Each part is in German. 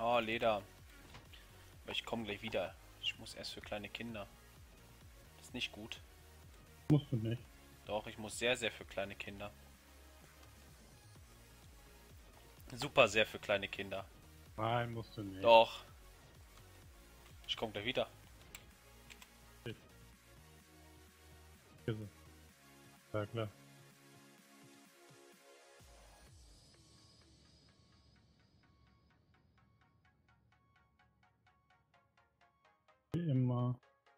Oh, Leder. Aber ich komme gleich wieder. Ich muss erst für kleine Kinder. Das ist nicht gut. Musst du nicht. Doch, ich muss sehr, sehr für kleine Kinder. Super sehr für kleine Kinder. Nein, musst du nicht. Doch. Ich komme gleich wieder. Ist ja klar. Wie immer.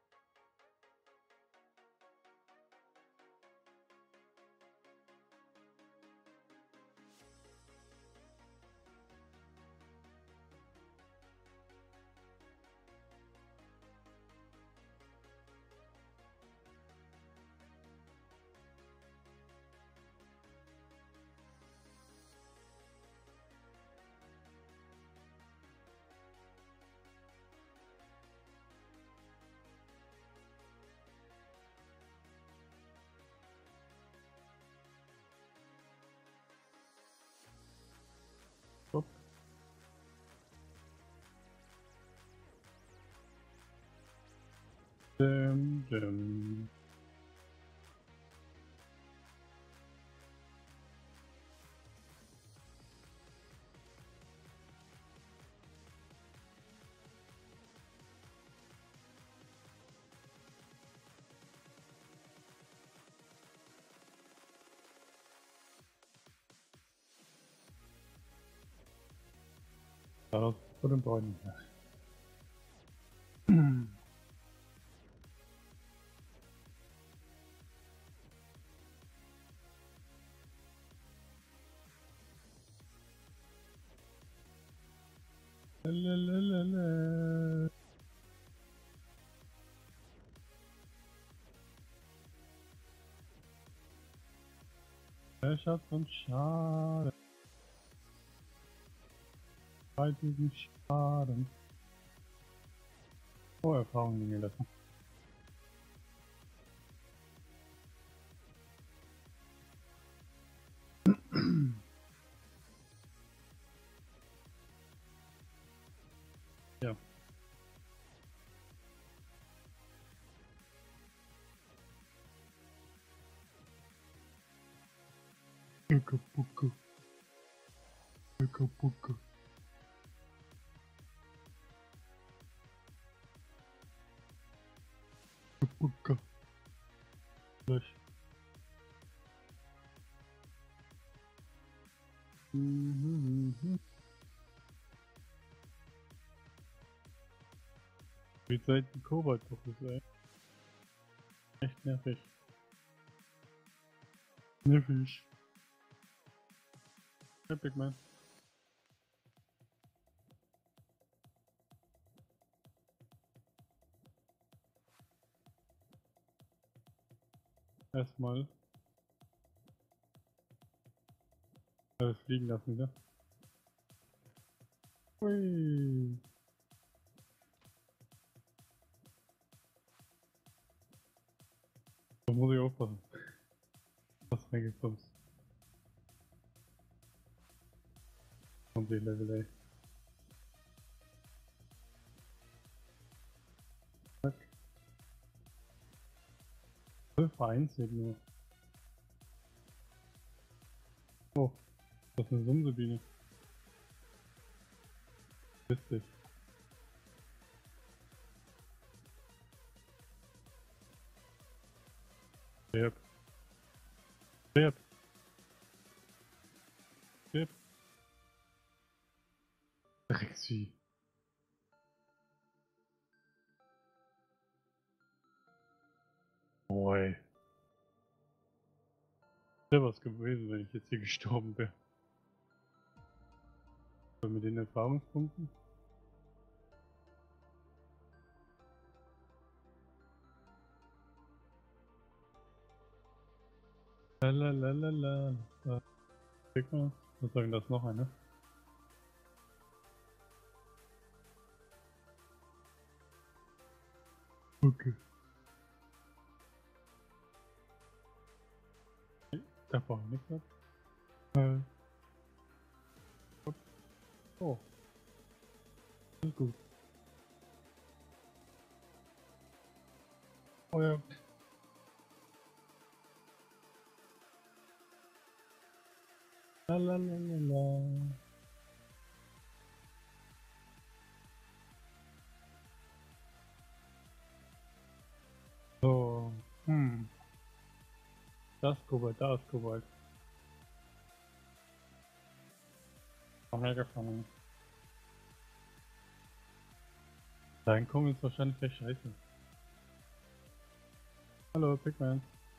Upp. Dim. Daraus vor den Bäumen. Lalalala. Schatz und Schade. Bei diesem Schaden. Erfahrung liegen lassen. Ja. Pucke, pucke. Pucke, pucke. Pucke. Lösch. Wie selten Kobalt doch ist, ey. Echt nervig. Nervig. Epic, man. Erstmal alles fliegen lassen wieder. Hui. Da muss ich aufpassen. Was reingekommen ist. Und die Level, ey. Zack. 12 vereinzelt nur. Oh, das ist eine Sumsebiene. Lustig. Stirb. Stirb. Stirb. Drecksvieh. Oi. Wäre was gewesen, wenn ich jetzt hier gestorben wäre. So, mit den Erfahrungspunkten. Lalalala. Guck mal. Was sagen das noch eine? Okay. Da brauche ich nichts mehr. Oh. Alles gut. Oh ja. La la la la la. So. Das ist Kobalt, da ist Kobalt. Auch hergefangen. Dein Kommen ist wahrscheinlich der Scheiße. Hallo, Pigman.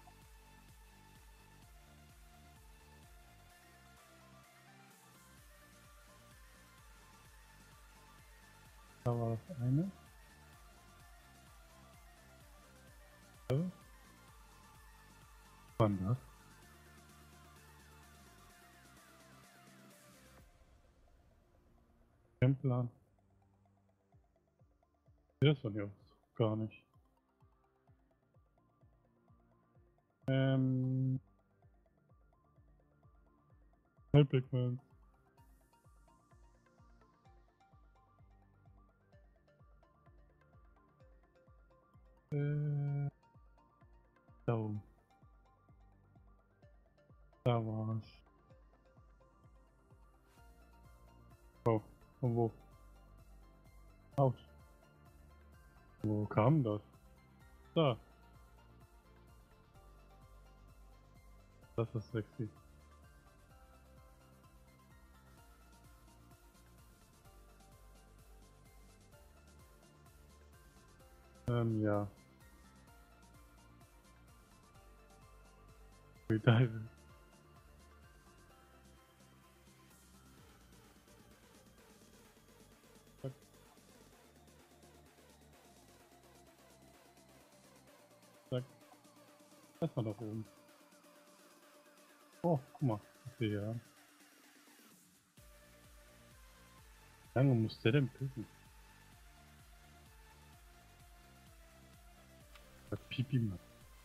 Da war das eine. So. Was war denn das? Plan. Das von hier aus gar nicht. Hey Pigman. Da oben. Da war's. Oh, von wo? Aus. Wo kam das? Da. Das ist sexy. Ja. Freedive. Zack. Zack. Erstmal nach oben. Oh, guck mal. Was wir hier haben. Wie lange muss der denn pissen? Pipi macht.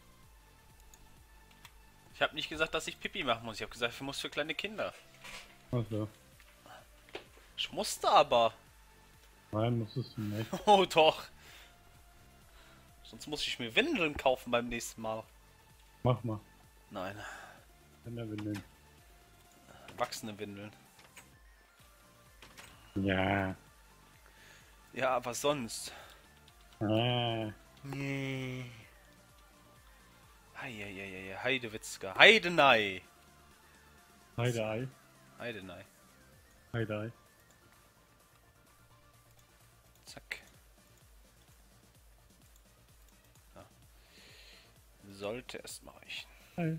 Ich habe nicht gesagt, dass ich Pipi machen muss. Ich habe gesagt, ich muss für kleine Kinder. Also. Ich musste aber. Nein, musstest du nicht. Oh doch. Sonst muss ich mir Windeln kaufen beim nächsten Mal. Mach mal. Nein. Wenn er will. Wachsende Windeln. Ja. Ja, was sonst? Ah. Nee. Heieieiei, Heidewitzka. Heidenei. Heidei. Heidenei. Heidei. Zack. Ja. Sollte erstmal reichen. Hi.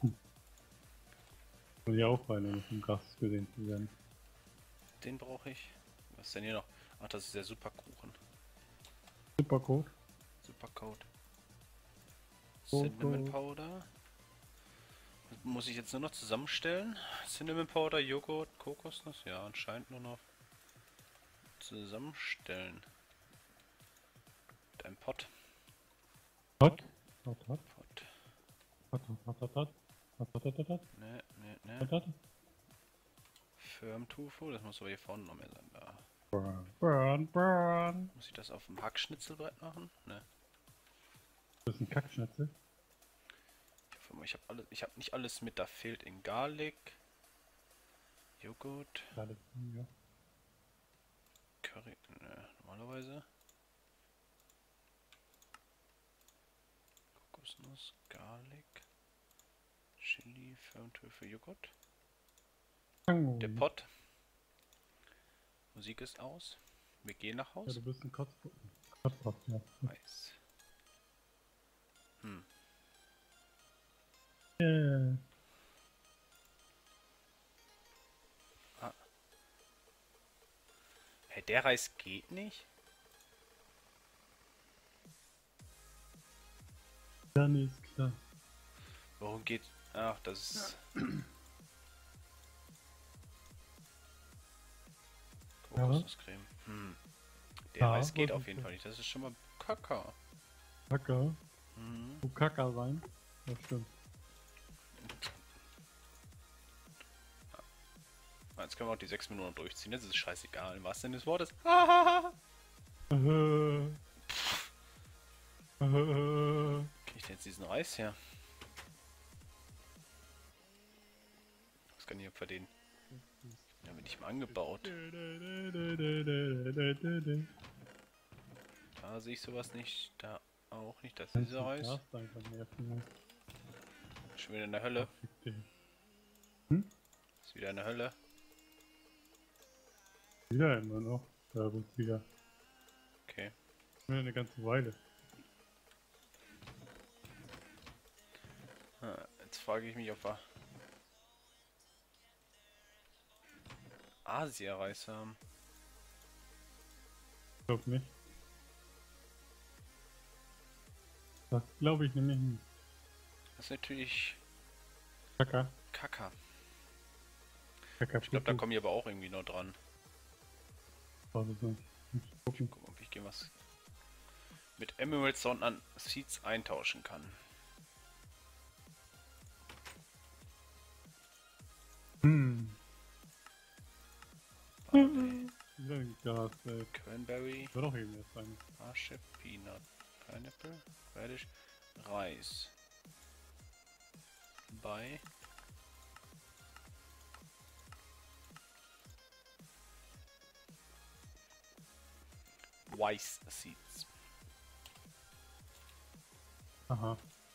Soll ja auch bei einem im Gast gesehen zu werden. Den brauche ich. Was ist denn hier noch? Ach, das ist der Superkuchen. Supercode. Supercode. Code. Cinnamon Powder. Das muss ich jetzt nur noch zusammenstellen. Cinnamon Powder, Joghurt, Kokosnuss. Ja, anscheinend nur noch zusammenstellen. Mit einem Pot. Hot. Hot. Pot. Hot. Hot. Hot. Hot. Hot. Ne. Hot. Firm Tofu, das muss aber hier vorne noch mehr sein. Da. Burn. Muss ich das auf dem Hackschnitzelbrett machen? Ne. Das ist ein Kackschnitzel. Ich habe nicht alles mit, da fehlt in Garlic, Joghurt, Ja. Curry, ne, normalerweise. Kokosnuss, Garlic, Chili, Firmtöpfe, Joghurt. Der Pot. Musik ist aus. Wir gehen nach Ja, Haus. du bist ein Kotzpot, ja. Weiß. Yeah. Ah. Hey, der Reis geht nicht? Ja, nee, ist klar. Warum geht... Ach, das ist... Kokosnusscreme. Der Ja, Reis geht was auf ist jeden das? Fall nicht. Das ist schon mal Kacke. Kacker. Du Kacker sein. Das stimmt. Jetzt können wir auch die 6 Minuten durchziehen. Das ist scheißegal. Was denn des Wortes? Krieg ich denn jetzt diesen Reis her? Was kann ich hier verdienen? Ja, bin ich mal angebaut. Da sehe ich sowas nicht. Da auch nicht. Das ist dieser Reis. Schon wieder in der Hölle. Ist wieder in der Hölle. Wieder immer noch. Ja gut, wieder. Okay. Eine ganze Weile. Jetzt frage ich mich, ob wir Asia-Reis haben. Ich glaube nicht. Das glaube ich nämlich nicht. Das ist natürlich Kaka. Kaka. Kaka. Ich glaube, da komme ich aber auch irgendwie noch dran. Gucken. Gucken, ob ich was mit Emerald Sound an Seeds eintauschen kann. Gas, Cranberry, wird auch eben jetzt sein. Parship, Peanut, Pineapple, Radish, Reis. Bei Wise Seeds. Aha.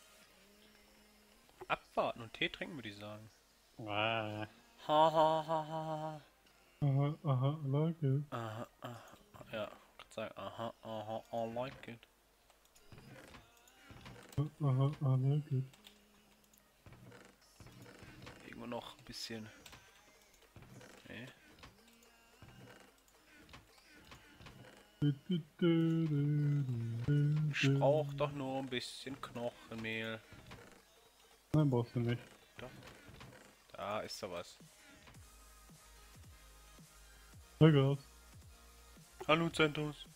Abwarten und Tee trinken, würde ich sagen. Ah. Ha ha ha ha. Aha, aha, I like it. Aha, aha. Ja, kann sagen, aha, aha, I like it. Aha, I like it. Irgendwo noch ein bisschen. Nee. Ich brauch doch nur ein bisschen Knochenmehl. Nein, brauchst du nicht. Doch. Da ist da was. Na Gas. Hallo Centos.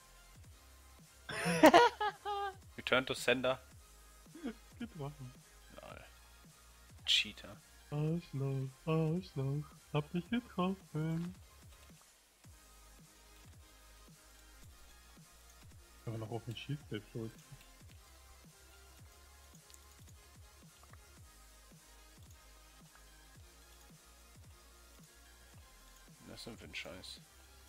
Return to Sender. Geht machen. Nein. Cheater. Arschloch, Arschloch. Hab dich getroffen. Aber noch auf den Schießfeld schuld. Das ist ein Scheiß.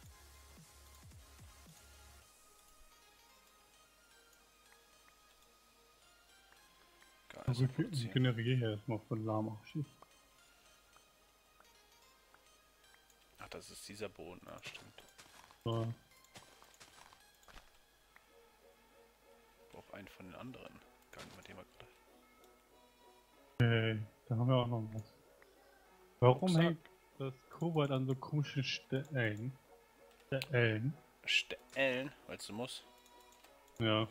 Also ich generiere hier erstmal von Lama schießen. Ach, das ist dieser Boden, ah, stimmt. So. Ich brauch einen von den anderen. Gar nicht mit dem gerade. Hey, da haben wir auch noch was. Warum Rucksack. hängt das Kobalt an so komischen Stellen? Stellen? Stellen, weil es muss. Ja.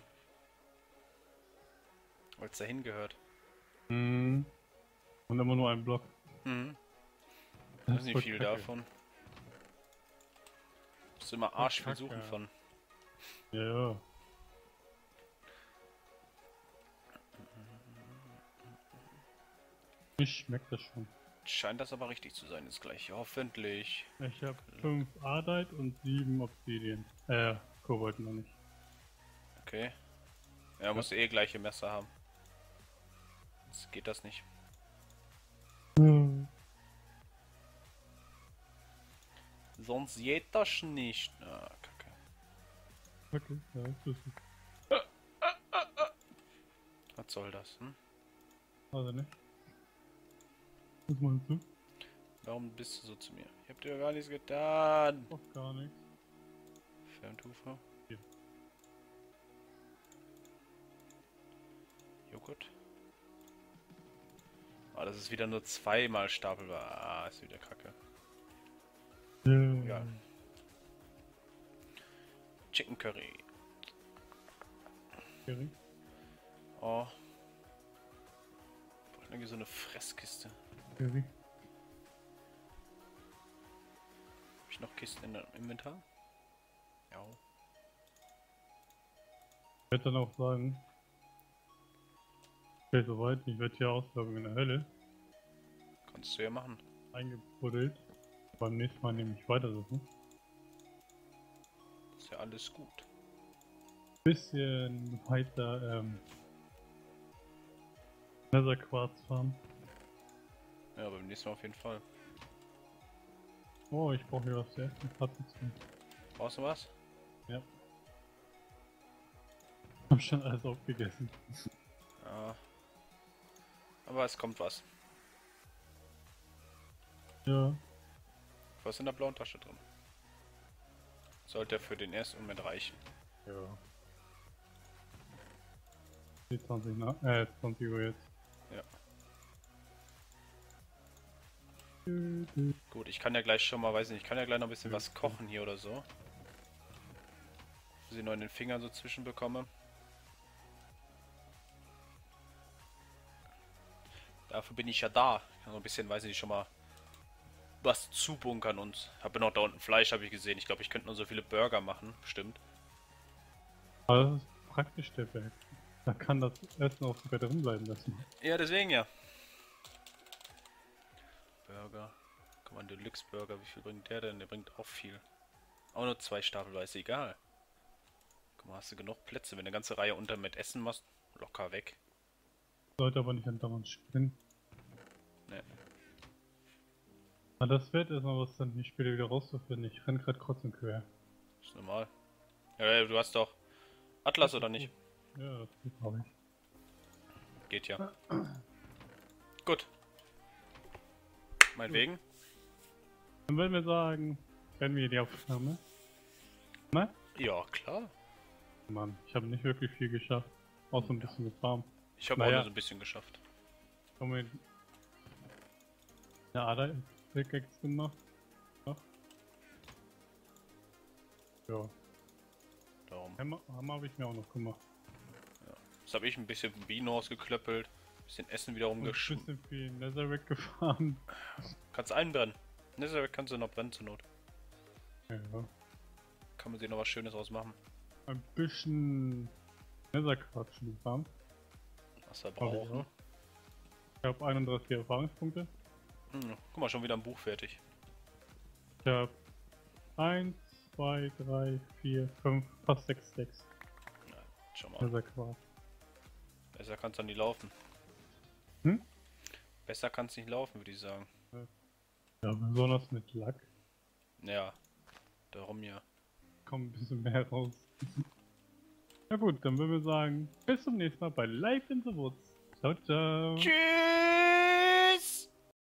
Weil es dahin gehört. Mhm. Und immer nur ein Block. Mhm. Das ist nicht voll viel kacke. davon. Musst du immer Arsch viel suchen Kacke. von. Ja, ja. Ich schmeckt das schon. Scheint das aber richtig zu sein, ist gleich. Hoffentlich. Ich habe 5 Ardite und 7 Obsidian. Kobalt noch nicht. Okay. Ja, muss eh gleiche Messer haben. Sonst geht das nicht. Sonst geht das nicht. Ah, kacke. Okay, ja, ist das. Was soll das, hm? Also nicht. Was meinst du? Warum bist du so zu mir? Ich hab dir gar nichts getan. Auch gar nichts. Ferntufer. Hier. Joghurt. Ah, das ist wieder nur zweimal stapelbar. Ah, ist wieder kacke. Ja. Egal. Chicken Curry. Curry. Oh. Irgendwie so eine Fresskiste. Curry. Hab ich noch Kisten in im Inventar? Ja. Ich werde dann auch sagen. Okay, soweit. Ich werde hier Auslaugung in der Hölle Kannst du ja machen. eingebuddelt. Beim nächsten Mal nehme ich weitersuchen. Ist ja alles gut. Bisschen weiter, Netherquarz farmen. Ja, beim nächsten Mal auf jeden Fall. Oh, ich brauche hier was zu essen. Hat nichts mehr. Brauchst du was? Ja. Hab schon alles aufgegessen. Ja. Aber es kommt was. Ja. Was ist in der blauen Tasche drin? Sollte für den ersten Moment reichen. Ja. Die 20 Uhr jetzt. Ja. Gut, ich kann ja gleich schon mal, weiß nicht, ich kann ja gleich noch ein bisschen was kochen hier oder so. Dass ich noch in den Fingern so zwischen bekomme. Dafür bin ich ja da. Ich kann so ein bisschen, weiß nicht, schon mal was zubunkern und habe noch da unten Fleisch, habe ich gesehen. Ich glaube, ich könnte nur so viele Burger machen, bestimmt. Aber das ist praktisch der Berg. Da kann das Essen auch sogar drin bleiben lassen. Ja, deswegen ja. Burger. Guck mal, ein Deluxe Burger, wie viel bringt der denn? Der bringt auch viel. Auch nur 2 Stapelweise, egal. Guck mal, hast du genug Plätze. Wenn du eine ganze Reihe unter mit Essen machst, locker weg. Sollte aber nicht andauernd springen. Ne. Na, das wird erstmal was dann hier später wieder rauszufinden. Ich renn grad kreuz und quer. Ist normal. Ja, du hast doch Atlas oder nicht? Ja, das habe ich. Geht ja. Gut. Meinetwegen. Dann würden wir sagen, wenn wir die Aufnahme. Ne? Ja, klar. Mann, ich habe nicht wirklich viel geschafft. Außer ein bisschen gefarmt. Ich habe auch nur so ein bisschen geschafft. Haben wir eine Ader Pickaxe gemacht? Ach. Ja. Darum. Hammer habe ich mir auch noch gemacht. Jetzt habe ich ein bisschen Bienen rausgeklöppelt. Ein bisschen Essen wieder Und ein rumgeschmissen. bisschen viel Netherrack gefahren. Kannst einbrennen. Netherrack kannst du noch brennen zur Not. Ja. Kann man sich noch was Schönes draus machen. Ein bisschen Netherquarz gefahren. Was wir brauchen. Ich habe 31 Erfahrungspunkte. Guck mal, schon wieder ein Buch fertig. Ich habe 1, 2, 3, 4, 5, fast 6 Stacks. Ja, schau mal. Netherquarz. Besser kann's dann nicht laufen. Hm? Besser kann's nicht laufen, würde ich sagen. Ja, besonders mit Lack. Ja, darum ja. Kommt ein bisschen mehr raus. Na gut, dann würden wir sagen, bis zum nächsten Mal bei Live in the Woods. Ciao, ciao. Tschüss!